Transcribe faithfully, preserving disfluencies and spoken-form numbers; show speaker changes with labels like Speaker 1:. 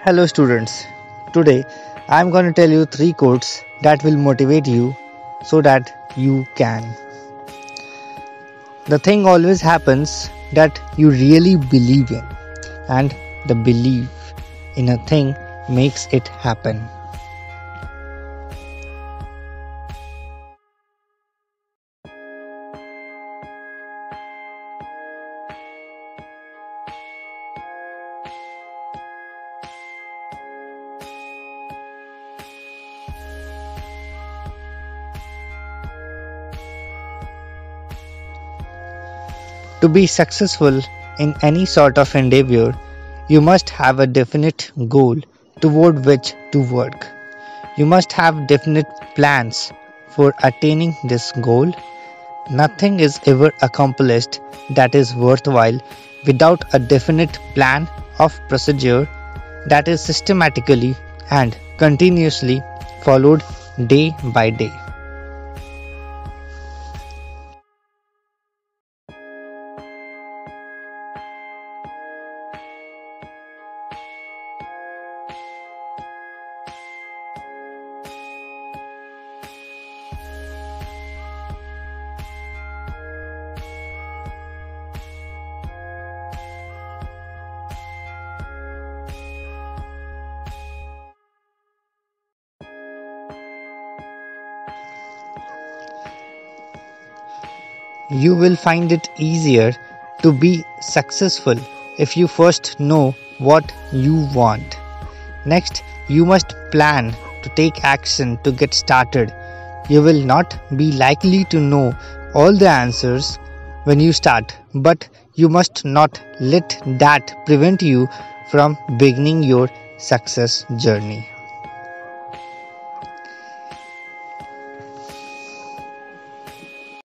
Speaker 1: Hello students, today I am going to tell you three quotes that will motivate you so that you can. The thing always happens that you really believe in, and the belief in a thing makes it happen. To be successful in any sort of endeavor, you must have a definite goal toward which to work. You must have definite plans for attaining this goal. Nothing is ever accomplished that is worthwhile without a definite plan of procedure that is systematically and continuously followed day by day. You will find it easier to be successful if you first know what you want. Next, you must plan to take action to get started. You will not be likely to know all the answers when you start, but you must not let that prevent you from beginning your success journey.